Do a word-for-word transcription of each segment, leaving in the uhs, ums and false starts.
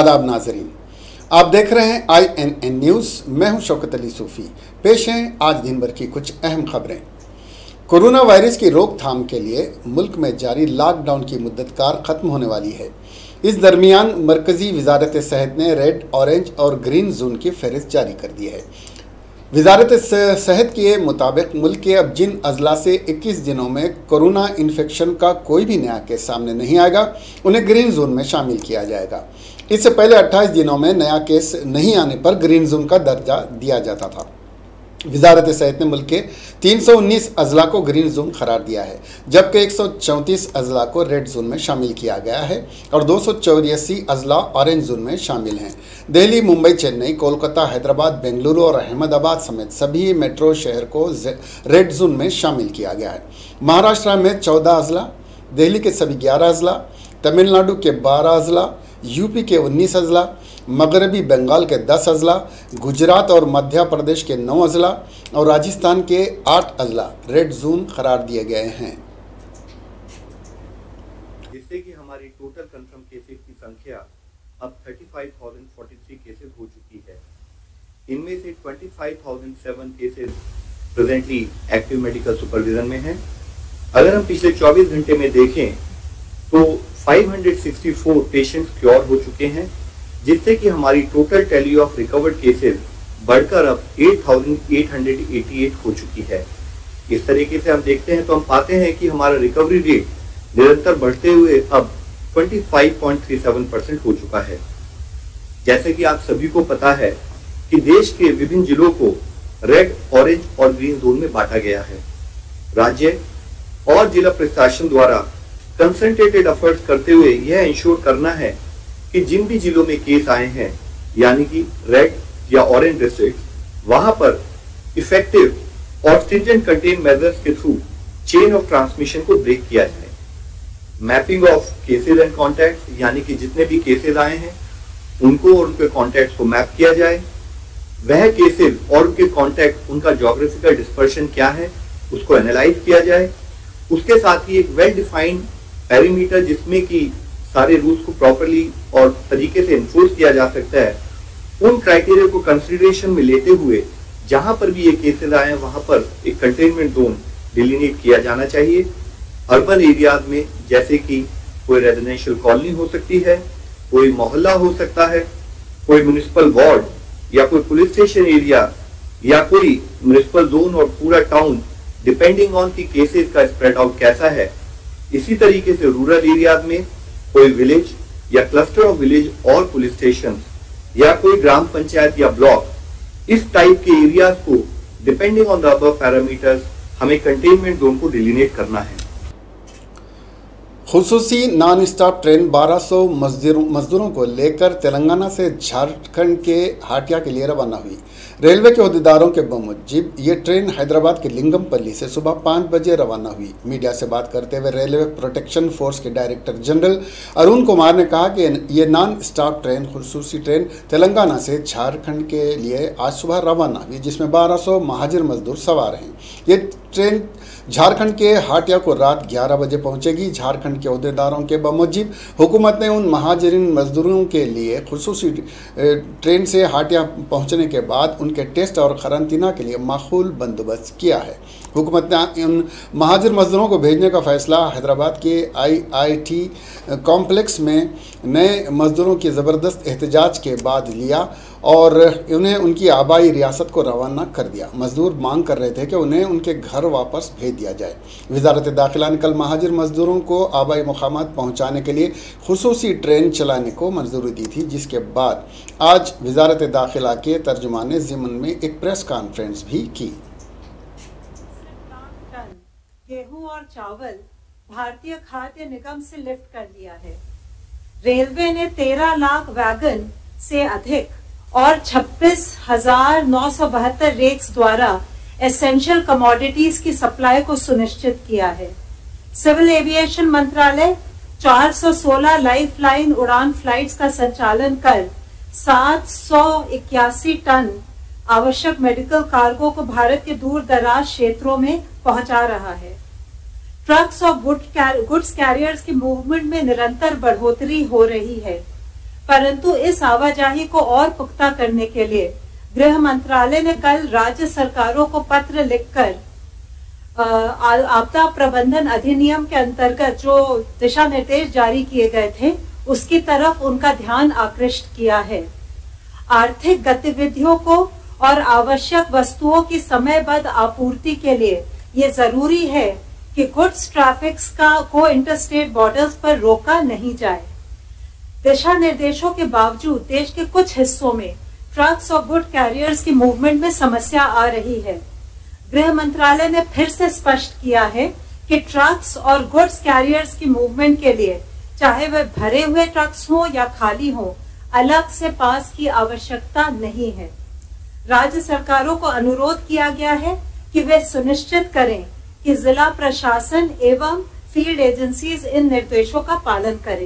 आदाब नाजरीन, आप देख रहे हैं आई एन एन न्यूज़। मैं हूं शौकत अली सूफ़ी। पेश हैं आज दिन भर की कुछ अहम खबरें। कोरोना वायरस की रोकथाम के लिए मुल्क में जारी लॉकडाउन की मुद्दत कार ख़त्म होने वाली है। इस दरमियान मरकज़ी वजारत सेहत ने रेड, ऑरेंज और ग्रीन जोन की फहरिस्त जारी कर दी है। वजारत सेहत के मुताबिक मुल्क के अब जिन अजला से इक्कीस दिनों में कोरोना इन्फेक्शन का कोई भी नया केस सामने नहीं आएगा, उन्हें ग्रीन जोन में शामिल किया जाएगा। इससे पहले अट्ठाईस दिनों में नया केस नहीं आने पर ग्रीन जोन का दर्जा दिया जाता था। वजारत सेहत ने मुल्क के तीन सौ उन्नीस अजला को ग्रीन जोन करार दिया है, जबकि एक सौ चौंतीस अजला को रेड जोन में शामिल किया गया है और दो सौ चौरासी अजला ऑरेंज जोन में शामिल हैं। दिल्ली, मुंबई, चेन्नई, कोलकाता, हैदराबाद, बेंगलुरु और अहमदाबाद समेत सभी मेट्रो शहर को रेड जोन में शामिल किया गया है। महाराष्ट्र में चौदह अजला, दिल्ली के सभी ग्यारह अजला, तमिलनाडु के बारह अजला, यूपी के उन्नीस अजला, मगरबी बंगाल के दस अजला, गुजरात और मध्य प्रदेश के नौ अजला और राजस्थान के आठ अजला रेड जोन करार दिए गए हैं, जिससे कि हमारी टोटल कंफर्म केसेस की संख्या अब पैंतीस हज़ार तैंतालीस केसेस हो चुकी है। इनमें से पच्चीस हज़ार सात cases presently active medical supervision में हैं। अगर हम पिछले चौबीस घंटे में देखें तो पाँच सौ चौंसठ पेशेंट्स क्योर हो चुके हैं, जिससे कि हमारी total tally of recovered cases बढ़कर अब आठ हज़ार आठ सौ अट्ठासी हो चुकी है। इस तरीके से हम देखते हैं तो हम पाते हैं कि हमारा रिकवरी रेट निरंतर बढ़ते हुए अब पच्चीस पॉइंट तीन सात परसेंट हो चुका है। जैसे कि आप सभी को पता है कि देश के विभिन्न जिलों को रेड, ऑरेंज और ग्रीन जोन में बांटा गया है। राज्य और जिला प्रशासन द्वारा कंसंट्रेटेड एफर्ट्स करते हुए यह इंश्योर करना है कि जिन भी जिलों में केस आए हैं, यानी कि रेड या ऑरेंज डिस्ट्रिक्ट, वहां पर इफेक्टिव और स्ट्रिंजेंट कंटेन मेजर्स के थ्रू चेन ऑफ ट्रांसमिशन को ब्रेक किया जाए। Mapping of cases and contacts, यानी कि जितने भी केसेस आए हैं उनको और उनके कॉन्टैक्ट्स को मैप किया जाए। वह केसेस और उनके कॉन्टैक्ट, उनका ज्योग्राफिकल डिस्पर्शन क्या है, उसको एनालाइज किया जाए। उसके साथ ही एक वेल डिफाइंड पेरीमीटर, जिसमें कि सारे रूल्स को प्रॉपर्ली और तरीके से इन्फोर्स किया जा सकता है, उन क्राइटेरिया को कंसिडरेशन में लेते हुए जहां पर भी ये केसेस आए हैं वहां पर एक कंटेनमेंट जोन डिलिनेट किया जाना चाहिए। अर्बन एरियाज में, जैसे कि कोई रेजिडेंशियल कॉलोनी हो सकती है, कोई मोहल्ला हो सकता है, कोई म्युनिसिपल वार्ड या कोई पुलिस स्टेशन एरिया या कोई म्युनिसिपल जोन और पूरा टाउन, डिपेंडिंग ऑन की केसेस का स्प्रेड आउट कैसा है। इसी तरीके से रूरल एरियाज में कोई विलेज या क्लस्टर ऑफ विलेज और पुलिस स्टेशन या कोई ग्राम पंचायत या ब्लॉक, इस टाइप के एरियाज को depending on the above parameters हमें कंटेनमेंट जोन को डिलिनेट करना है। खुसूसी नॉन स्टॉप ट्रेन बारह सौ मजदूरों को लेकर तेलंगाना से झारखंड के हाटिया के लिए रवाना हुई। रेलवे के अहदेदारों के मुताबिक ये ट्रेन हैदराबाद के लिंगमपल्ली से सुबह पाँच बजे रवाना हुई। मीडिया से बात करते हुए रेलवे प्रोटेक्शन फोर्स के डायरेक्टर जनरल अरुण कुमार ने कहा कि ये नॉन स्टॉप ट्रेन खुसूसी ट्रेन तेलंगाना से झारखंड के लिए आज सुबह रवाना हुई, जिसमें बारह सौ महाजिर मजदूर सवार हैं। ये ट्रेन झारखंड के हाटिया को रात ग्यारह बजे पहुंचेगी। झारखंड के अहदेदारों के मुताबिक हुकूमत ने उन महाजरीन मजदूरों के लिए खुसूसी ट्रेन से हाटिया पहुंचने के बाद उनके टेस्ट और खरंतीना के लिए माकूल बंदोबस्त किया है। हुकूमत ने उन महाजर मजदूरों को भेजने का फैसला हैदराबाद के आई आई टी कॉम्प्लेक्स में नए मजदूरों की ज़बरदस्त एहतजाज के बाद लिया और उन्हें उनकी आबाई रियासत को रवाना कर दिया। मजदूर मांग कर रहे थे कि उन्हें उनके घर वापस भेज दिया जाए। वजारत दाखिला ने कल महाजिर मजदूरों को आबाई मुकामात पहुँचाने के लिए खुसूसी ट्रेन चलाने को मंजूरी दी थी, जिसके बाद आज वजारत दाखिला के तर्जुमान ज़िमन में एक प्रेस कॉन्फ्रेंस भी की। गेहूं और चावल भारतीय खाद्य निगम से लिफ्ट कर लिया है। रेलवे ने तेरह लाख वैगन से अधिक और छब्बीस हजार नौ सौ बहत्तर रेक्स द्वारा एसेंशियल कमोडिटीज की सप्लाई को सुनिश्चित किया है। सिविल एविएशन मंत्रालय चार सौ सोलह लाइफलाइन उड़ान फ्लाइट्स का संचालन कर सात सौ इक्यासी टन आवश्यक मेडिकल कार्गो को भारत के दूर दराज क्षेत्रों में पहुंचा रहा है। ट्रक्स और गुड्स कैरियर्स की मूवमेंट में निरंतर बढ़ोतरी हो रही है। परंतु इस आवाजाही को और पुख्ता करने के लिए गृह मंत्रालय ने कल राज्य सरकारों को पत्र लिखकर आपदा प्रबंधन अधिनियम के अंतर्गत जो दिशा निर्देश जारी किए गए थे उसकी तरफ उनका ध्यान आकृष्ट किया है। आर्थिक गतिविधियों को और आवश्यक वस्तुओं की समयबद्ध आपूर्ति के लिए ये जरूरी है कि गुड्स ट्रैफिक्स का को इंटरस्टेट बॉर्डर्स पर रोका नहीं जाए। दिशा निर्देशों के बावजूद देश के कुछ हिस्सों में ट्रक्स और गुड कैरियर्स की मूवमेंट में समस्या आ रही है। गृह मंत्रालय ने फिर से स्पष्ट किया है कि ट्रक्स और गुड्स कैरियर्स की मूवमेंट के लिए चाहे वे भरे हुए ट्रक्स हों या खाली हों, अलग से पास की आवश्यकता नहीं है। राज्य सरकारों को अनुरोध किया गया है कि वे सुनिश्चित करें कि जिला प्रशासन एवं फील्ड एजेंसीज इन निर्देशों का पालन करें।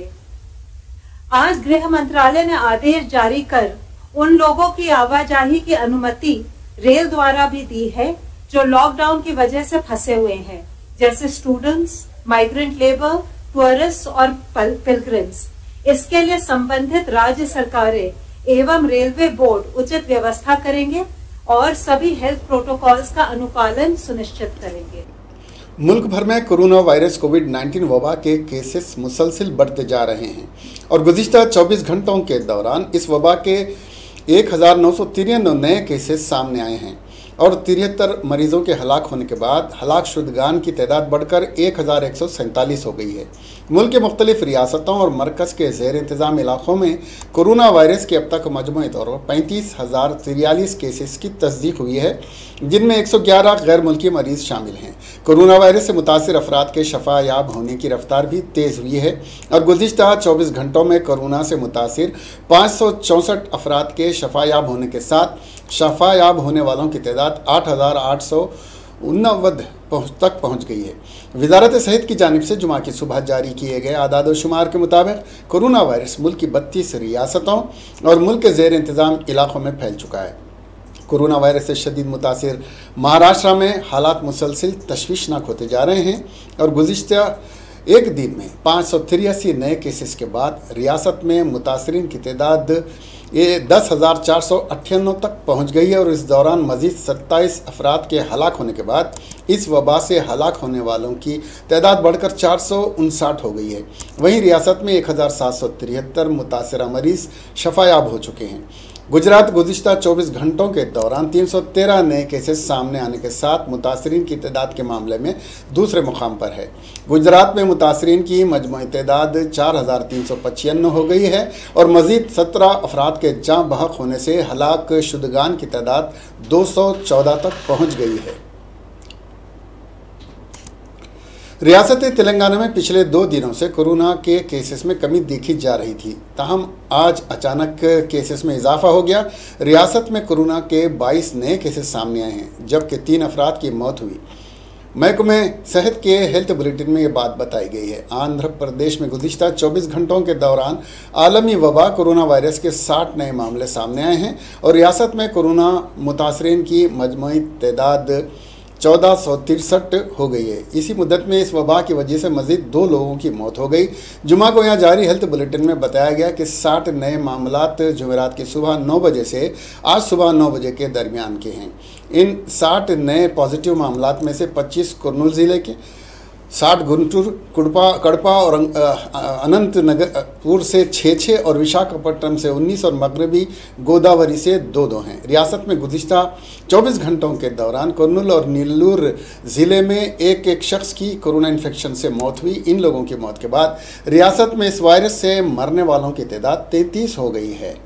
आज गृह मंत्रालय ने आदेश जारी कर उन लोगों की आवाजाही की अनुमति रेल द्वारा भी दी है जो लॉकडाउन की वजह से फंसे हुए हैं, जैसे स्टूडेंट्स, माइग्रेंट लेबर, टूरिस्ट और पिलग्रिम्स। इसके लिए संबंधित राज्य सरकारें एवं रेलवे बोर्ड उचित व्यवस्था करेंगे और सभी हेल्थ प्रोटोकॉल्स का अनुपालन सुनिश्चित करेंगे। मुल्क भर में कोरोना वायरस कोविड नाइन्टीन वबा के केसेस मुसलसिल बढ़ते जा रहे हैं और गुज़िश्ता चौबीस घंटों के दौरान इस वबा के एक हज़ार नौ सौ तिरानवे नए केसेस सामने आए हैं और तिहत्तर मरीजों के हलाक होने के बाद हलाक शुदगान की तादाद बढ़कर एक हज़ार एक सौ सैंतालीस हो गई है। मुल्क के मुख्तलिफ रियासतों और मरकज़ के ज़ेर इंतज़ाम इलाक़ों में कोरोना वायरस के अब तक मजमूई तौर पर पैंतीस हज़ार तिरयालीस केसेस की तस्दीक हुई है, जिनमें एक सौ ग्यारह गैर मुल्की मरीज़ शामिल हैं। कोरोना वायरस से मुतासिर अफराद के शफा याब होने की रफ्तार भी तेज़ हुई है और गुज़िश्ता चौबीस घंटों में कोरोना से मुतासिर पाँच सौ चौंसठ अफराद के शफा याब होने के साथ शफा याब होने वालों की तादाद आठ हज़ार आठ सौ उन्नवद तक पहुँच गई है। वजारत सेहत की जानिब से जुमा की सुबह जारी किए गए आदाद शुमार के मुताबिक कोरोना वायरस मुल्क की बत्तीस रियासतों और मुल्क के ज़ेर इंतज़ाम इलाक़ों में फैल चुका है। कोरोना वायरस से शदीद मुतासिर महाराष्ट्र में हालात मुसलसिल तशवीशनाक होते जा रहे हैं और गुज़िश्ता एक दिन में पाँच सौ तिरासी नए केसेस के बाद रियासत में मुतासरीन की तादाद ये दस हज़ार चार सौ अट्ठानवे तक पहुँच गई है और इस दौरान मज़ीद सत्ताईस अफराद के हलाक होने के बाद इस वबा से हलाक होने वालों की तादाद बढ़कर चार सौ उनसाठ हो गई है। वहीं रियासत में एक हज़ार सात सौ तिहत्तर मुतासरा मरीज़ शफायाब हो चुके हैं। गुजरात गुज़िश्ता चौबीस घंटों के दौरान तीन सौ तेरह नए केसेस सामने आने के साथ मुतासरीन की तादाद के मामले में दूसरे मुकाम पर है। गुजरात में मुतासरीन की मजमूई तादाद चार हज़ार तीन सौ पचानवे हो गई है और मज़ीद सत्रह अफराद के जाँ बहक होने से हलाक शुदगान की तादाद दो सौ चौदह तक पहुँच गई है। रियासत तेलंगाना में पिछले दो दिनों से कोरोना के केसेस में कमी देखी जा रही थी, ताहम आज अचानक केसेस में इजाफा हो गया। रियासत में कोरोना के बाईस नए केसेस सामने आए हैं, जबकि तीन अफराद की मौत हुई। महकमे सेहत के हेल्थ बुलेटिन में ये बात बताई गई है। आंध्र प्रदेश में गुज़िश्ता चौबीस घंटों के दौरान आलमी वबा कोरोना वायरस के साठ नए मामले सामने आए हैं और रियासत में कोरोना मुतासरीन की मजमूई तादाद चौदह सौ तिरसठ हो गई है। इसी मुद्दत में इस वबा की वजह से मज़ीद दो लोगों की मौत हो गई। जुमा को यहाँ जारी हेल्थ बुलेटिन में बताया गया कि साठ नए मामलात जुमेरात की सुबह नौ बजे से आज सुबह नौ बजे के दरमियान के हैं। इन साठ नए पॉजिटिव मामलात में से पच्चीस कुर्नूल ज़िले के, साठ गुंटूर, कुड़पा कड़पा और अनंतनगरपुर से छः छः और विशाखापट्टनम से उन्नीस और मगरबी गोदावरी से दो दो हैं। रियासत में गुज़िश्ता चौबीस घंटों के दौरान कुर्नूल और नीलूर ज़िले में एक एक शख्स की कोरोना इन्फेक्शन से मौत हुई। इन लोगों की मौत के बाद रियासत में इस वायरस से मरने वालों की तादाद तैंतीस हो गई है।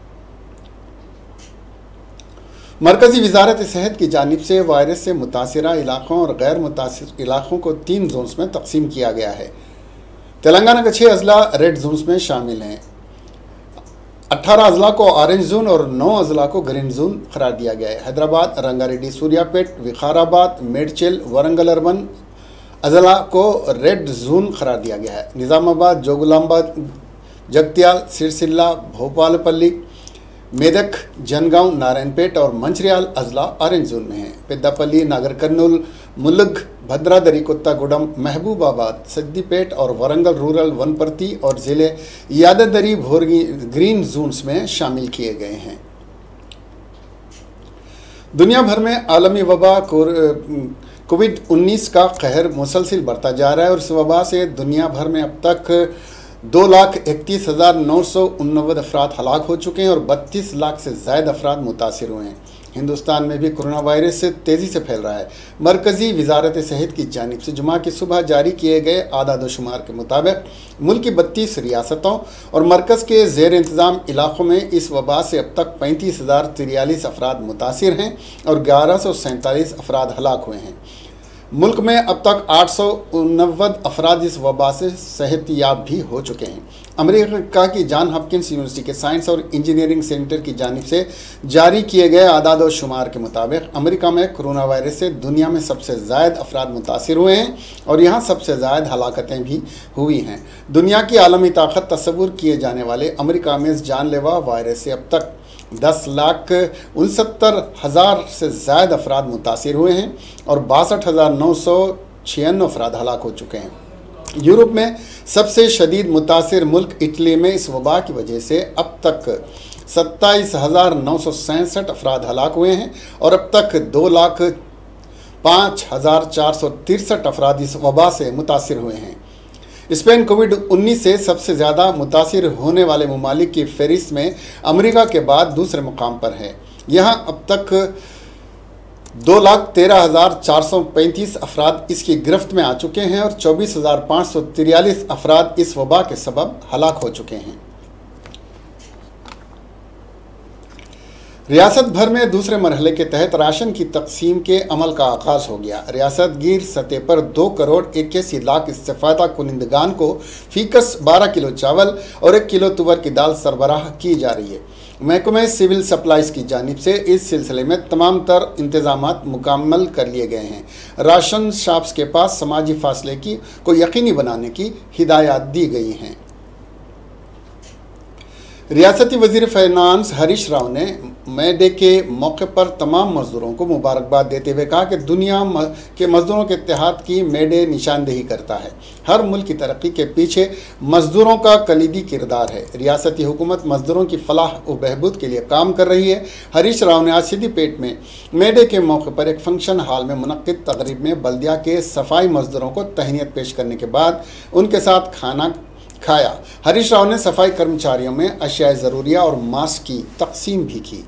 मरकज़ी वजारत सेहत की जानिब से वायरस से मुतासरा इलाक़ों और गैर मुतासर इलाक़ों को तीन जोन्स में तकसीम किया गया है। तेलंगाना के छः अजला रेड जोन्स में शामिल हैं। अट्ठारह अजला को ऑरेंज जोन और नौ अजला को ग्रीन जोन करार दिया गया है। हैदराबाद, रंगारेड्डी, सूर्यापेट, विकाराबाद, मेडचल, वरंगल अर्बन अजला को रेड जोन करार दिया गया है। निज़ामाबाद, जोगुलांबाद, जगत्याल, सिरसिल्ला, भोपालपल्ली, मेदक, जनगांव, नारायणपेट और मंचिर्याल अजला ऑरेंज जोन में हैं। पेद्दापल्ली, नागर कर्नूल, मुलुग, भद्रादरी, कुत्तागुडम, महबूबाबाद, सिद्दीपेट और वरंगल रूरल, वनपर्ती और ज़िले याददरी भोरगी ग्रीन जोन्स में शामिल किए गए हैं। दुनिया भर में आलमी वबा कोविड उन्नीस का कहर मुसलसिल बढ़ता जा रहा है और इस वबा से दुनिया भर में अब तक दो लाख इकतीस हज़ार नौ सौ उन्नबे अफराद हलाक हो चुके हैं और बत्तीस लाख से ज़ायद अफराद मुतासिर हुए हैं। हिंदुस्तान में भी कोरोना वायरस से तेज़ी से फैल रहा है। मरकज़ी वजारत सेहत की जानिब से जुमा की सुबह जारी किए गए आदाद शुमार के मुताबिक मुल्क की बत्तीस रियासतों और मरकज़ के ज़ेर इंतज़ाम इलाक़ों में इस वबा से अब तक पैंतीस हज़ार तिरयालीस अफराद मुतासिर हैं और ग्यारह सौ सैंतालीस अफराद हलाक हुए हैं। मुल्क में अब तक आठ सौ उन्नबे अफराद इस वबा से सेहतियाब भी हो चुके हैं। अमेरिका की जॉन हॉपकिंस यूनिवर्सिटी के साइंस और इंजीनियरिंग सेंटर की जानिब से जारी किए गए आदाद और शुमार के मुताबिक अमेरिका में कोरोना वायरस से दुनिया में सबसे ज़्यादा अफराद मुतासिर हुए हैं और यहाँ सबसे ज़्यादा हलाकतें भी हुई हैं। दुनिया की आलमी ताकत तस्वुर किए जाने वाले अमेरिका में इस जानलेवा वायरस से अब तक दस लाख उनसत्तर हज़ार से ज़्यादा अफराद मुतासिर हुए हैं और बासठ हज़ार नौ सौ छियानवे अफराद हलाक हो चुके हैं। यूरोप में सबसे शदीद मुतासिर मुल्क इटली में इस वबा की वजह से अब तक सत्ताईस हज़ार नौ सौ सैंसठ अफराद हलाक हुए हैं और अब तक दो लाख पाँच हज़ार चार सौ तिरसठ अफराद इस वबा से मुतासिर हुए हैं। स्पेन कोविड उन्नीस से सबसे ज़्यादा मुतासिर होने वाले ममालिक की फहरिस्त में अमेरिका के बाद दूसरे मुकाम पर है। यहाँ अब तक दो लाख तेरह हज़ार चार सौ पैंतीस अफराद इसकी गिरफ्त में आ चुके हैं और चौबीस हज़ार पाँच सौ तिरयालीस अफराद इस वबा के सबब हलाक हो चुके हैं। रियासत भर में दूसरे मरहले के तहत राशन की तकसीम के अमल का आगाज़ हो गया। रियासत गिर सतह पर दो करोड़ इक्यासी लाख इस्तेफादा कुनिंदगान को फीकस बारह किलो चावल और एक किलो तुवर की दाल सरबराह की जा रही है। महकमे सिविल सप्लाईज़ की जानिब से इस सिलसिले में तमाम तर इंतजामात मुकम्मल कर लिए गए हैं। राशन शॉप्स के पास समाजी फासले की को यकीनी बनाने की हिदायत दी गई हैं। रियासती वज़ीर फाइनेंस हरीश राव ने मे डे के मौके पर तमाम मज़दूरों को मुबारकबाद देते हुए कहा कि दुनिया के मज़दूरों के इत्तेहाद की मे डे निशानदेही करता है। हर मुल्क की तरक्की के पीछे मज़दूरों का कलीदी किरदार है। रियासती हुकूमत मज़दूरों की फलाह व बहबूद के लिए काम कर रही है। हरीश राव ने आज सिद्दीपेट में मे डे के मौके पर एक फंक्शन हॉल में मुनक्किद तकरीब में बल्दिया के सफाई मज़दूरों को तहनीत पेश करने के बाद उनके साथ खाना खाया। हरीश राव ने सफाई कर्मचारियों में अशिया ज़रूरिया और मास्क की तकसीम भी की।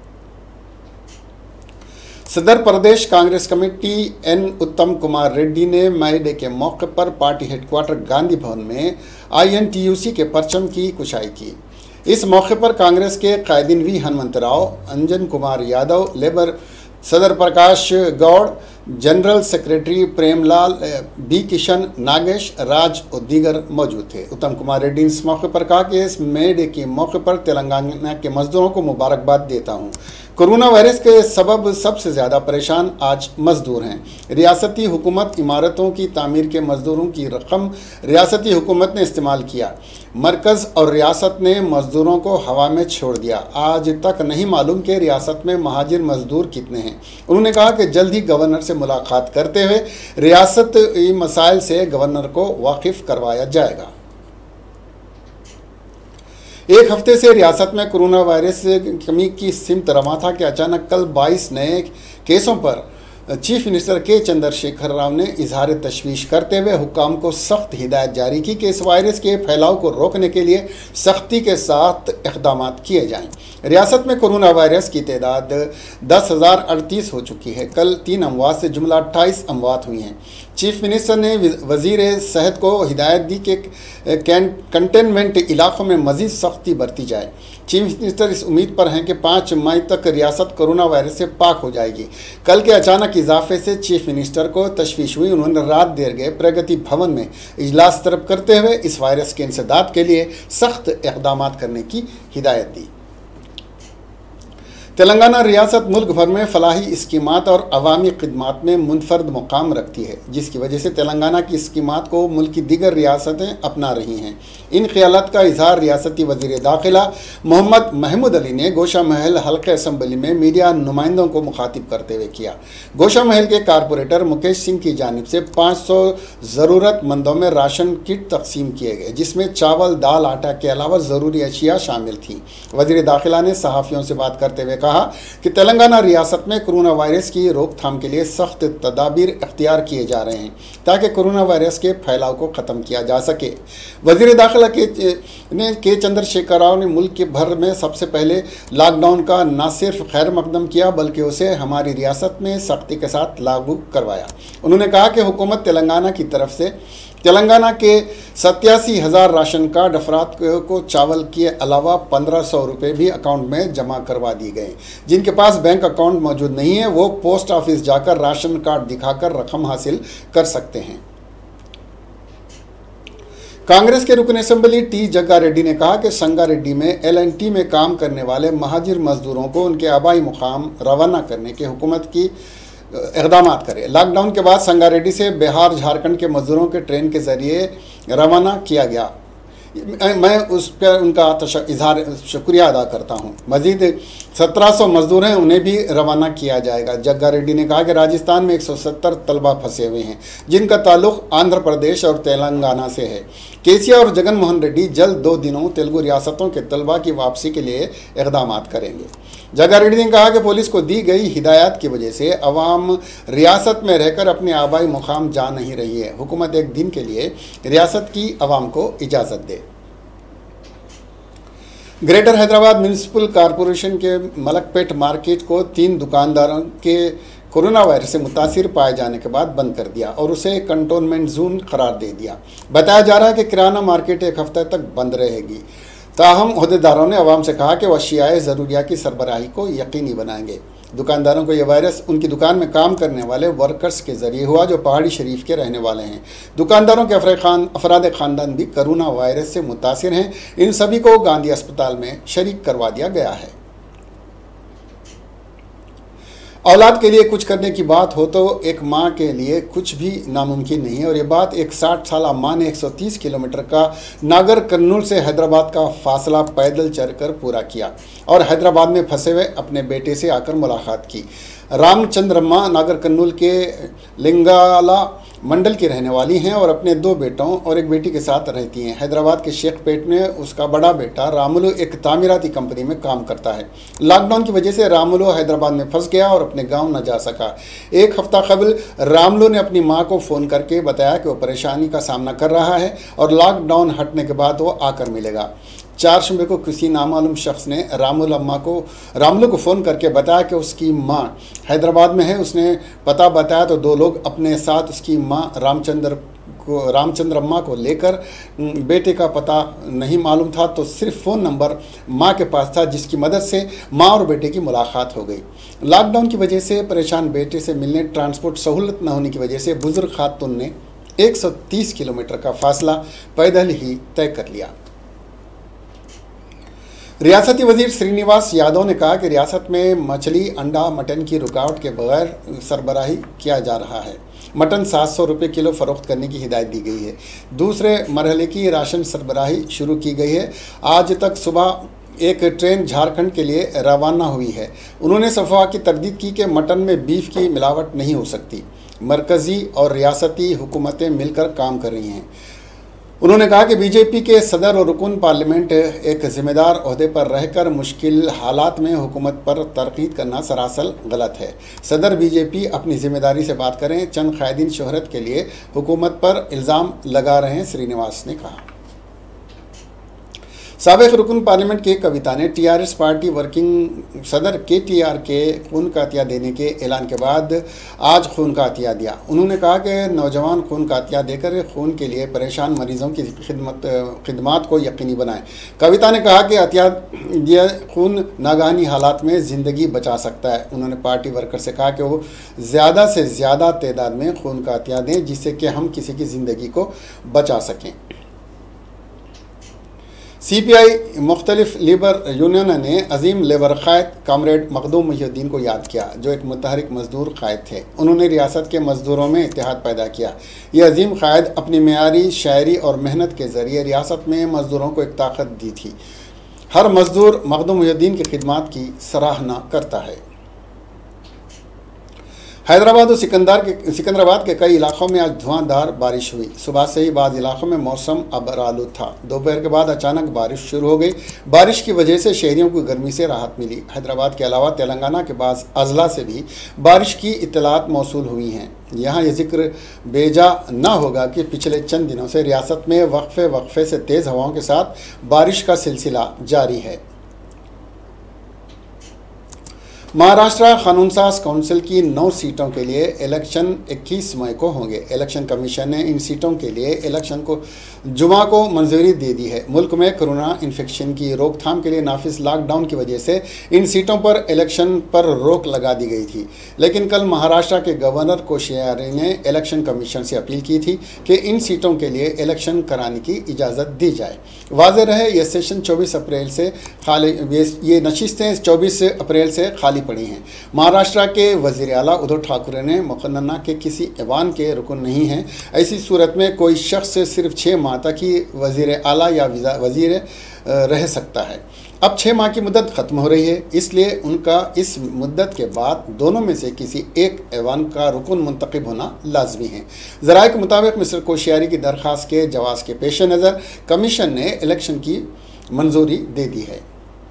सदर प्रदेश कांग्रेस कमेटी एन उत्तम कुमार रेड्डी ने मे डे के मौके पर पार्टी हेडक्वार्टर गांधी भवन में I N T U C के परचम की कुशाई की। इस मौके पर कांग्रेस के कायदीन वी हनुमंतराव, अंजन कुमार यादव, लेबर सदर Prakash Goud, general secretary Premlal, B Kishan, Nagesh, Raj और दीगर मौजूद थे। उत्तम कुमार रेड्डी ने इस मौके पर कहा कि इस मे डे के मौके पर तेलंगाना के मजदूरों को मुबारकबाद देता हूं। कोरोना वायरस के सबब सबसे ज़्यादा परेशान आज मजदूर हैं। रियासती हुकूमत इमारतों की तामीर के मजदूरों की रकम रियासती हुकूमत ने इस्तेमाल किया। मरकज़ और रियासत ने मजदूरों को हवा में छोड़ दिया। आज तक नहीं मालूम कि रियासत में महाजिर मजदूर कितने हैं। उन्होंने कहा कि जल्द ही गवर्नर से मुलाकात करते हुए रियासती मसाइल से गवर्नर को वाकिफ करवाया जाएगा। एक हफ्ते से रियासत में कोरोना वायरस से कमी की सिमत रवा था कि अचानक कल बाईस नए केसों पर चीफ मिनिस्टर के चंद्रशेखर राव ने इजहार तशवीश करते हुए हुक्काम को सख्त हिदायत जारी की कि इस वायरस के फैलाव को रोकने के लिए सख्ती के साथ इक़दाम किए जाएं। रियासत में कोरोना वायरस की तादाद दस हज़ार अड़तीस हो चुकी है। कल तीन अमवात से जुमला अट्ठाईस अमवात हुई हैं। चीफ मिनिस्टर ने वज़ीर सेहत को हिदायत दी कि कंटेनमेंट इलाक़ों में मज़ीद सख्ती बरती जाए। चीफ मिनिस्टर इस उम्मीद पर हैं कि पाँच मई तक रियासत कोरोना वायरस से पाक हो जाएगी। कल के अचानक इजाफे से चीफ मिनिस्टर को तशवीश हुई। उन्होंने रात देर गए प्रगति भवन में इजलास तलब करते हुए इस वायरस के इंसदाद के लिए सख्त इक़दाम करने की हिदायत दी। तेलंगाना रियासत मुल्क भर में फलाही स्कीमात और अवामी खिदमात में मुनफरद मुकाम रखती है, जिसकी वजह से तेलंगाना की स्कीमात को मुल्क की दीगर रियासतें अपना रही हैं। इन ख्यालात का इजहार रियासती वज़ीर दाखिला मोहम्मद महमूद अली ने गोशा महल हल्के असम्बली में मीडिया नुमाइंदों को मुखातिब करते हुए किया। गोशा महल के कारपोरेटर मुकेश सिंह की जानिब से पाँच सौ ज़रूरतमंदों में राशन किट तकसीम किए गए, जिसमें चावल, दाल, आटा के अलावा ज़रूरी अशिया शामिल थी। वज़ीर दाखिला ने सहाफ़ियों से बात करते हुए कहा कि तेलंगाना रियासत में कोरोना वायरस की रोकथाम के लिए सख्त तदाबीर इख्तियार किए जा रहे हैं ताकि कोरोना वायरस के फैलाव को ख़त्म किया जा सके। वज़ीर दाखिला के ने के चंद्रशेखर राव ने मुल्क के भर में सबसे पहले लॉकडाउन का न सिर्फ खैर मकदम किया बल्कि उसे हमारी रियासत में सख्ती के साथ लागू करवाया। उन्होंने कहा कि हुकूमत तेलंगाना की तरफ से तेलंगाना के सत्तासी हज़ार राशन कार्ड अफराद को चावल के अलावा पंद्रह सौ रुपये भी अकाउंट में जमा करवा दिए गए। जिनके पास बैंक अकाउंट मौजूद नहीं है वो पोस्ट ऑफिस जाकर राशन कार्ड दिखाकर रकम हासिल कर सकते हैं। कांग्रेस के रुकन असेंबली टी जग्गा रेड्डी ने कहा कि संगारेड्डी में एल एंड टी में काम करने वाले महाजिर मजदूरों को उनके आबाई मुकाम रवाना करने की हुकूमत की इक़दाम करे। लॉकडाउन के बाद संगारेड्डी से बिहार झारखंड के मजदूरों के ट्रेन के ज़रिए रवाना किया गया। मैं उस पर उनका इजहार शुक्रिया अदा करता हूँ। मज़ीद सत्रह सौ मजदूर हैं, उन्हें भी रवाना किया जाएगा। जग्गा रेड्डी ने कहा कि राजस्थान में एक सौ सत्तर तलबा फंसे हुए हैं जिनका ताल्लुक़ आंध्र प्रदेश और तेलंगाना से है। केसीआर और जगन मोहन रेड्डी जल्द दो दिनों तेलुगु रियासतों के तलबा की वापसी के लिए इक़दाम करेंगे। जग्गा रेड्डी ने कहा कि पुलिस को दी गई हिदायत की वजह से अवाम रियासत में रहकर अपने आबाई मुकाम जा नहीं रही है। हुकूमत एक दिन के लिए रियासत की अवाम को इजाज़त दे। ग्रेटर हैदराबाद म्यूनिसिपल कॉरपोरेशन के मलकपेट मार्केट को तीन दुकानदारों के कोरोना वायरस से मुतासिर पाए जाने के बाद बंद कर दिया और उसे कंटोनमेंट जोन करार दे दिया। बताया जा रहा है कि किराना मार्केट एक हफ्ते तक बंद रहेगी। ताहम ओहदेदारों ने अवाम से कहा कि वह अशियाए ज़रूरिया की सरबराही को यकीनी बनाएंगे। दुकानदारों को यह वायरस उनकी दुकान में काम करने वाले वर्कर्स के ज़रिए हुआ जो पहाड़ी शरीफ के रहने वाले हैं। दुकानदारों के अफराद ख़ानदान भी कोरोना वायरस से मुतासिर हैं। इन सभी को गांधी अस्पताल में शरीक करवा दिया गया है। औलाद के लिए कुछ करने की बात हो तो एक माँ के लिए कुछ भी नामुमकिन नहीं है और ये बात एक साठ साल माँ ने एक सौ तीस किलोमीटर का नागर कर्नूल से हैदराबाद का फासला पैदल चलकर पूरा किया और हैदराबाद में फंसे हुए अपने बेटे से आकर मुलाकात की। रामचंद्रम्मा नागर कर्नूल के लिंगाला मंडल की रहने वाली हैं और अपने दो बेटों और एक बेटी के साथ रहती हैं। हैदराबाद के शेखपेट में उसका बड़ा बेटा रामुलू एक तामीराती कंपनी में काम करता है। लॉकडाउन की वजह से रामुलू हैदराबाद में फंस गया और अपने गांव न जा सका। एक हफ्ता कबल रामुलू ने अपनी मां को फ़ोन करके बताया कि वो परेशानी का सामना कर रहा है और लॉकडाउन हटने के बाद वो आकर मिलेगा। चार शुबे को किसी नामालूम शख्स ने रामुल अम्मा को रामुलू को फ़ोन करके बताया कि उसकी मां हैदराबाद में है। उसने पता बताया तो दो लोग अपने साथ उसकी मां रामचंद्र को रामचंद्र अम्मा को लेकर, बेटे का पता नहीं मालूम था तो सिर्फ फ़ोन नंबर मां के पास था जिसकी मदद से मां और बेटे की मुलाकात हो गई। लॉकडाउन की वजह से परेशान बेटे से मिलने ट्रांसपोर्ट सहूलत न होने की वजह से बुजुर्ग खातून ने एक सौ तीस किलोमीटर का फासला पैदल ही तय कर लिया। रियासती वजीर श्रीनिवास यादव ने कहा कि रियासत में मछली, अंडा, मटन की रुकावट के बगैर सरबराही किया जा रहा है। मटन सात सौ रुपये किलो फ़रोख्त करने की हिदायत दी गई है। दूसरे मरहले की राशन सरबराही शुरू की गई है। आज तक सुबह एक ट्रेन झारखंड के लिए रवाना हुई है। उन्होंने सफवा की तरदीद की कि मटन में बीफ की मिलावट नहीं हो सकती। मरकज़ी और रियासती हुकूमतें मिलकर काम कर रही हैं। उन्होंने कहा कि बीजेपी के सदर और रुकन पार्लियामेंट एक जिम्मेदार ओहदे पर रहकर मुश्किल हालात में हुकूमत पर तनकीद करना सरासर गलत है। सदर बीजेपी अपनी जिम्मेदारी से बात करें। चंद कायदीन शोहरत के लिए हुकूमत पर इल्ज़ाम लगा रहे हैं, श्रीनिवास ने कहा। साबिक़ रुकन पार्लियामेंट की कविता ने टीआरएस पार्टी वर्किंग सदर के टी आर के खून का अतिया देने के ऐलान के बाद आज खून का अतिया दिया। उन्होंने कहा कि नौजवान खून का अतिया देकर खून के लिए परेशान मरीजों की खिदमत खिदमात को यकीनी बनाएं। कविता ने कहा कि अतिया दिया खून नागानी हालात में ज़िंदगी बचा सकता है। उन्होंने पार्टी वर्कर से कहा कि वो ज़्यादा से ज़्यादा तादाद में खून का अतिया दें जिससे कि हम किसी की ज़िंदगी को बचा सकें। सी पी आई मुख्तलिफ लेबर यूनियन ने अजीम लेबर कायद कामरेड मखदूम मुहिउद्दीन को याद किया, जो एक मुतहरिक मजदूर कायद थे। उन्होंने रियासत के मजदूरों में इत्तेहाद पैदा किया। ये अजीम कायद अपनी मेयारी शायरी और मेहनत के ज़रिए रियासत में मजदूरों को एक ताकत दी थी। हर मजदूर मखदूम मुहिउद्दीन की खिदमत की सराहना करता है। हैदराबाद और सिकंदर के सिकंदराबाद के कई इलाकों में आज धुआंधार बारिश हुई। सुबह से ही बाद इलाकों में मौसम अबरालूद था। दोपहर के बाद अचानक बारिश शुरू हो गई। बारिश की वजह से शहरियों को गर्मी से राहत मिली। हैदराबाद के अलावा तेलंगाना के बाद अजला से भी बारिश की इत्तलात मौसूल हुई हैं। यहाँ ये जिक्र बेजा ना होगा कि पिछले चंद दिनों से रियासत में वक्फे वक्फे से तेज़ हवाओं के साथ बारिश का सिलसिला जारी है। महाराष्ट्र कानून साज काउंसिल की नौ सीटों के लिए इलेक्शन इक्कीस मई को होंगे। इलेक्शन कमीशन ने इन सीटों के लिए इलेक्शन को जुमा को मंजूरी दे दी है। मुल्क में कोरोना इन्फेक्शन की रोकथाम के लिए नाफिज लॉकडाउन की वजह से इन सीटों पर इलेक्शन पर रोक लगा दी गई थी, लेकिन कल महाराष्ट्र के गवर्नर कोश्यारी ने इलेक्शन कमीशन से अपील की थी कि इन सीटों के लिए इलेक्शन कराने की इजाज़त दी जाए। वाज़ेह रहे ये सेशन चौबीस अप्रैल से खाली ये नशिस्तें चौबीस अप्रैल से खाली पड़ी हैं। महाराष्ट्र के वज़ीर आला उद्धव ठाकरे ने मुकन्ना के किसी ऐवान के रुकन नहीं हैं। ऐसी सूरत में कोई शख्स सिर्फ छः माह तक ही वज़ीर आला या वज़ीर रह सकता है। अब छः माह की मुद्दत ख़त्म हो रही है, इसलिए उनका इस मुद्दत के बाद दोनों में से किसी एक ऐवान का रुकन मुंतखब होना लाजमी है। ज़राए के मुताबिक मिस्टर कोश्यारी की दरख्वास्त के जवाब के पेश नज़र कमीशन ने इलेक्शन की मंजूरी दे दी है।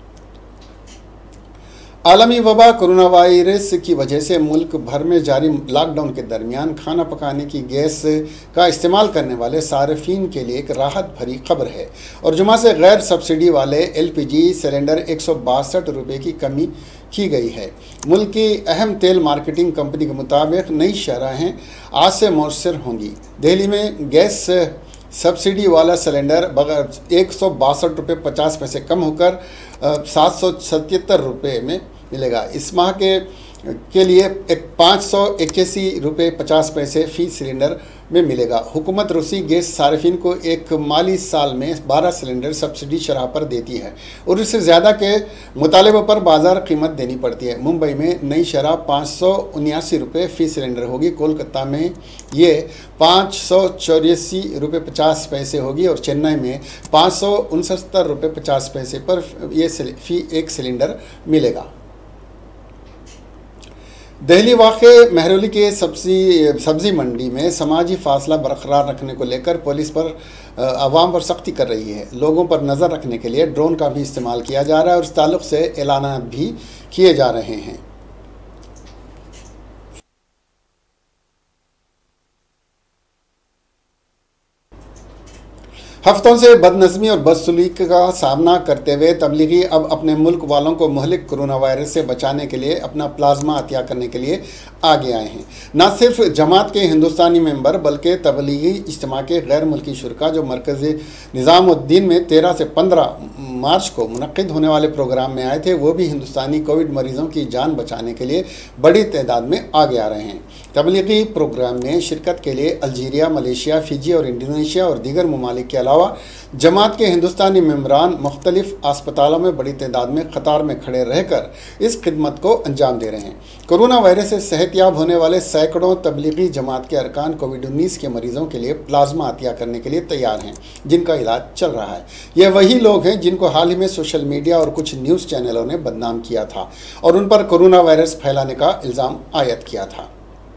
आलमी वबा कोरोना वायरस की वजह से मुल्क भर में जारी लॉकडाउन के दरमियान खाना पकाने की गैस का इस्तेमाल करने वाले सार्फिन के लिए एक राहत भरी खबर है और जुमा से गैर सब्सिडी वाले एल पी जी सिलेंडर एक सौ बासठ रुपये की कमी की गई है। मुल्क की अहम तेल मार्केटिंग कंपनी के मुताबिक नई शरहें आज से मौसर होंगी। दिल्ली में गैस सब्सिडी वाला सिलेंडर बगैर एक सौ बासठ रुपये पचास पैसे कम होकर सात सौ सतहत्तर रुपये में मिलेगा। इस माह के के लिए एक पाँच सौ इक्यासी रुपये पचास पैसे फ़ी सिलेंडर में मिलेगा। हुकूमत रूसी गैस सार्फिन को एक माली साल में बारह सिलेंडर सब्सिडी शरह पर देती है और इससे ज़्यादा के मुतालबे पर बाजार कीमत देनी पड़ती है। मुंबई में नई शरह पाँच सौ उन्यासी रुपये फ़ी सिलेंडर होगी। कोलकाता में ये पाँच सौ चौरासी रुपये पचास पैसे होगी और चेन्नई में पाँच सौ उनसत्तर रुपये पचास पैसे पर ये फ़ी एक सिलेंडर मिलेगा। दिल्ली वाक़े महरौली के सब्जी सब्जी मंडी में समाजी फासला बरकरार रखने को लेकर पुलिस पर आवाम पर सख्ती कर रही है। लोगों पर नज़र रखने के लिए ड्रोन का भी इस्तेमाल किया जा रहा है और इस ताल्लुक़ से ऐलानात भी किए जा रहे हैं। हफ्तों से बदनज़मी और बदसलूकी का सामना करते हुए तबलीगी अब अपने मुल्क वालों को मुहलिक कोरोना वायरस से बचाने के लिए अपना प्लाज्मा अतिया करने के लिए आगे आए हैं। न सिर्फ जमात के हिंदुस्तानी मेंबर बल्कि तबलीगी इज्तिमा के गैर मुल्की शुरका जो मरकज़ी निज़ामुद्दीन में तेरह से पंद्रह मार्च को मुनक्किद होने वाले प्रोग्राम में आए थे, वो भी हिंदुस्तानी कोविड मरीज़ों की जान बचाने के लिए बड़ी तादाद में आगे आ रहे हैं। तबलीगी प्रोग्राम में शिरकत के लिए अल्जीरिया, मलेशिया, फिजी और इंडोनेशिया और दीगर ममालिक के अलावा जमात के हिंदुस्तानी मेम्बरान मुख्तलिफ अस्पतालों में बड़ी तादाद में कतार में खड़े रहकर इस खिदमत को अंजाम दे रहे हैं। कोरोना वायरस से सेहतयाब होने वाले सैकड़ों तबलीगी जमात के अरकान कोविड उन्नीस के मरीजों के लिए प्लाज्मा अतिया करने के लिए तैयार हैं, जिनका इलाज चल रहा है। ये वही लोग हैं जिनको हाल ही में सोशल मीडिया और कुछ न्यूज़ चैनलों ने बदनाम किया था और उन पर कोरोना वायरस फैलाने का इल्ज़ाम आयद किया था।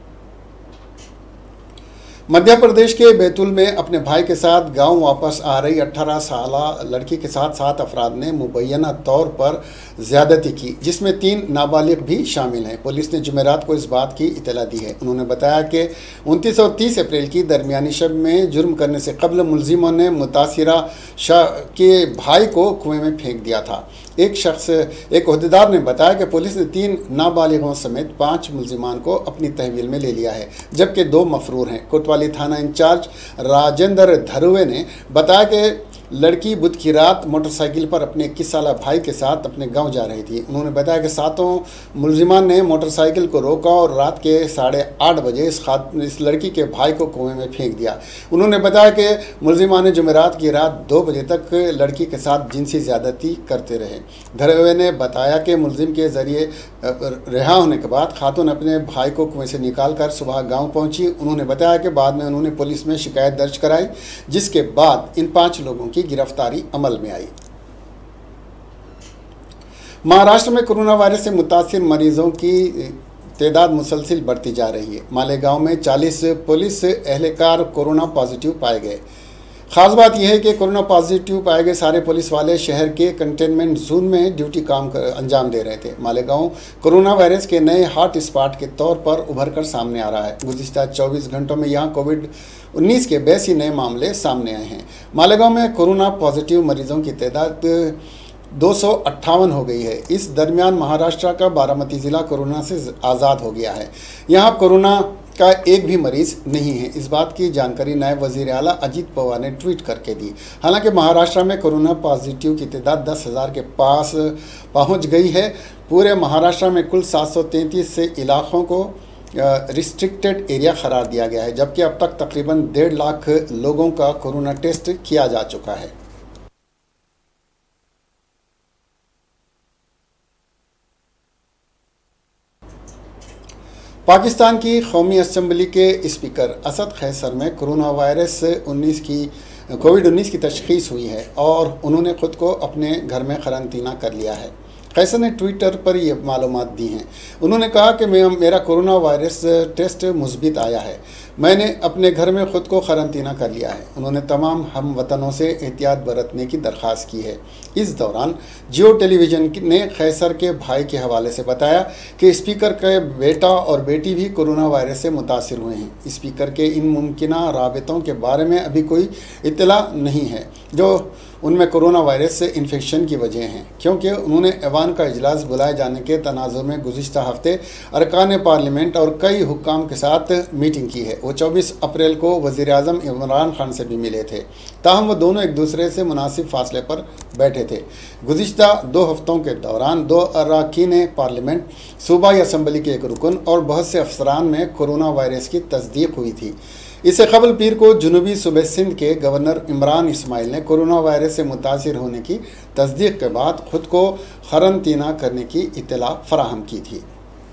मध्य प्रदेश के बैतूल में अपने भाई के साथ गांव वापस आ रही अठारह साल लड़की के साथ सात अफराद ने मुबैना तौर पर ज़्यादती की, जिसमें तीन नाबालिग भी शामिल हैं। पुलिस ने जुमेरात को इस बात की इतला दी है। उन्होंने बताया कि उनतीस और तीस अप्रैल की दरमियानी शब में जुर्म करने से कबल मुलजिमों ने मुतासिरा शाह के भाई को कुएं में फेंक दिया था। एक शख्स एक अहदेदार ने बताया कि पुलिस ने तीन नाबालिगों समेत पाँच मुलजिमान को अपनी तहवील में ले लिया है, जबकि दो मफरूर हैं। कोतवाली थाना इंचार्ज राजेंद्र धरुवे ने बताया कि लड़की बुध की रात मोटरसाइकिल पर अपने इक्कीस साल भाई के साथ अपने गांव जा रही थी। उन्होंने बताया कि सातों मुलजिमान ने मोटरसाइकिल को रोका और रात के साढ़े आठ बजे इस खात इस लड़की के भाई को कुएं में फेंक दिया। उन्होंने बताया कि मुलजिमान ने जुमेरात की रात दो बजे तक लड़की के साथ जिनसी ज़्यादती करते रहे। धरवे ने बताया कि मुलजिम के ज़रिए रिहा होने के बाद खातून अपने भाई को कुएं से निकाल कर सुबह गाँव पहुँची। उन्होंने बताया कि बाद में उन्होंने पुलिस में शिकायत दर्ज कराई, जिसके बाद इन पाँच लोगों की गिरफ्तारी अमल में आई। महाराष्ट्र में कोरोना वायरस से मुतासिर मरीजों की तादाद मुसलसिल बढ़ती जा रही है। मालेगांव में चालीस पुलिस एहलकार कोरोना पॉजिटिव पाए गए। खास बात यह है कि कोरोना पॉजिटिव पाए गए सारे पुलिस वाले शहर के कंटेनमेंट जोन में ड्यूटी काम कर अंजाम दे रहे थे। मालेगांव कोरोना वायरस के नए हॉट स्पॉट के तौर पर उभर कर सामने आ रहा है। गुज़िश्ता चौबीस घंटों में यहाँ कोविड उन्नीस के बयासी नए मामले सामने आए हैं। मालेगांव में कोरोना पॉजिटिव मरीजों की तादाद दो सौ अट्ठावन हो गई है। इस दरमियान महाराष्ट्र का बारामती ज़िला कोरोना से आज़ाद हो गया है। यहाँ कोरोना का एक भी मरीज नहीं है। इस बात की जानकारी नायब वज़ीर आला अजीत पवार ने ट्वीट करके दी। हालांकि महाराष्ट्र में कोरोना पॉजिटिव की तादाद दस हज़ार के पास पहुंच गई है। पूरे महाराष्ट्र में कुल सात सौ तैंतीस से इलाकों को रिस्ट्रिक्टेड एरिया करार दिया गया है, जबकि अब तक तकरीबन डेढ़ लाख लोगों का कोरोना टेस्ट किया जा चुका है। पाकिस्तान की कौमी असम्बली के स्पीकर असद कैसर में कोरोना वायरस उन्नीस की कोविड उन्नीस की तशख़ीस हुई है और उन्होंने ख़ुद को अपने घर में क़रंतना कर लिया है। कैसर ने ट्विटर पर ये मालूमात दी हैं। उन्होंने कहा कि मैं मेरा कोरोना वायरस टेस्ट मुस्बित आया है। मैंने अपने घर में ख़ुद को क़रंतना कर लिया है। उन्होंने तमाम हम वतनों से एहतियात बरतने की दरख्वास्त की है। इस दौरान जियो टेलीविज़न ने कैसर के भाई के हवाले से बताया कि स्पीकर के बेटा और बेटी भी कोरोना वायरस से मुतासिर हुए हैं। स्पीकर के इन मुमकिना राबितों के बारे में अभी कोई इत्तला नहीं है जो उनमें कोरोना वायरस से इन्फेक्शन की वजह हैं, क्योंकि उन्होंने ऐवान का इजलास बुलाए जाने के तनाजुर में गुज़िश्ता हफ्ते अरकान पार्लियामेंट और कई हुक्काम के साथ मीटिंग की है। वो चौबीस अप्रैल को वज़ीर आज़म इमरान खान से भी मिले थे, ताहम वो दोनों एक दूसरे से मुनासिब फासले पर बैठे थे। गुज़िश्ता दो हफ्तों के दौरान दो अरकान पार्लियामेंट, सूबाई असम्बली के एक रुकन और बहुत से अफसरान में कोरोना वायरस की तस्दीक हुई थी। इससे कबल पीर को जनूबी सूबे सिंध के गवर्नर इमरान इस्माइल ने कोरोना वायरस से मुतासिर होने की तस्दीक के बाद खुद को क़रंतना करने की इत्तला फराहम की थी।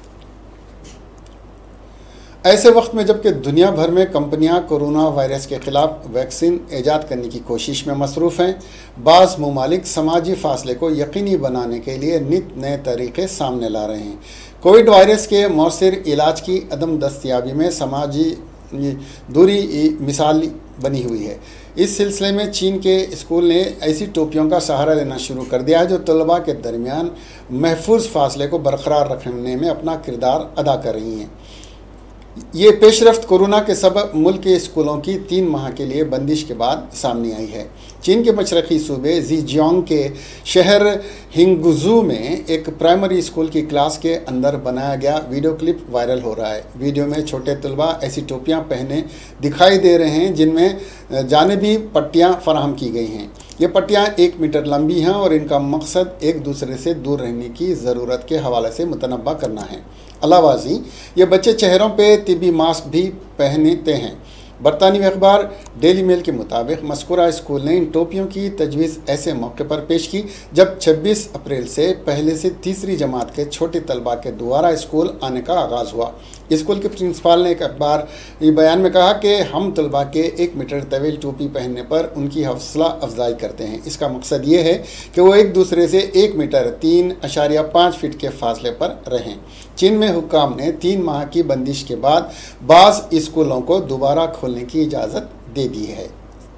ऐसे वक्त में जबकि दुनिया भर में कंपनियां कोरोना वायरस के ख़िलाफ़ वैक्सीन ईजाद करने की कोशिश में मसरूफ़ हैं, बाज़ ममालिक समाजी फासले को यकीनी बनाने के लिए नित नए तरीक़े सामने ला रहे हैं। कोविड वायरस के मौसर इलाज की अदम दस्तयाबी में समाजी दूरी मिसाल बनी हुई है। इस सिलसिले में चीन के स्कूल ने ऐसी टोपियों का सहारा लेना शुरू कर दिया है जो तलबा के दरमियान महफूज फासले को बरकरार रखने में अपना किरदार अदा कर रही हैं। ये पेशरफ्त कोरोना के सबब मुल्क के स्कूलों की तीन माह के लिए बंदिश के बाद सामने आई है। चीन के मशरक़ी सूबे ज़ीजियांग के शहर हिंगुजू में एक प्राइमरी स्कूल की क्लास के अंदर बनाया गया वीडियो क्लिप वायरल हो रहा है। वीडियो में छोटे तलबा ऐसी टोपियां पहने दिखाई दे रहे हैं जिनमें जानिबी पट्टियां फराहम की गई हैं। ये पट्टियां एक मीटर लंबी हैं और इनका मकसद एक दूसरे से दूर रहने की ज़रूरत के हवाले से मुतनब्बा करना है। अलावाजी ये बच्चे चेहरों पे तिब्बी मास्क भी पहनते हैं। बरतानवी अखबार डेली मेल के मुताबिक मस्कुरा स्कूल ने इन टोपियों की तजवीज़ ऐसे मौके पर पेश की जब छब्बीस अप्रैल से पहले से तीसरी जमात के छोटे तलबा के दोबारा स्कूल आने का आगाज़ हुआ। स्कूल के प्रिंसिपाल ने एक अखबार बयान में कहा कि हम तलबा के एक मीटर तवील टोपी पहनने पर उनकी हौसला अफजाई करते हैं। इसका मकसद ये है कि वो एक दूसरे से एक मीटर तीन अशारिया पाँच फीट के फासले पर रहें। चीन में हुक्काम ने तीन माह की बंदिश के बाद बाज़ स्कूलों को दोबारा खोलने की इजाज़त दे दी है।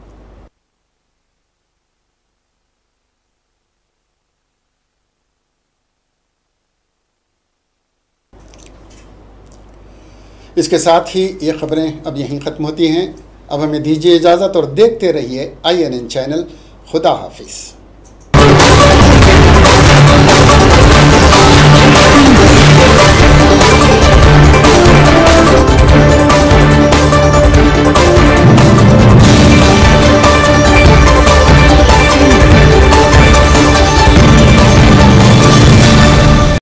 इसके साथ ही ये खबरें अब यहीं ख़त्म होती हैं। अब हमें दीजिए इजाज़त और देखते रहिए आई एन एन चैनल। खुदा हाफिज़।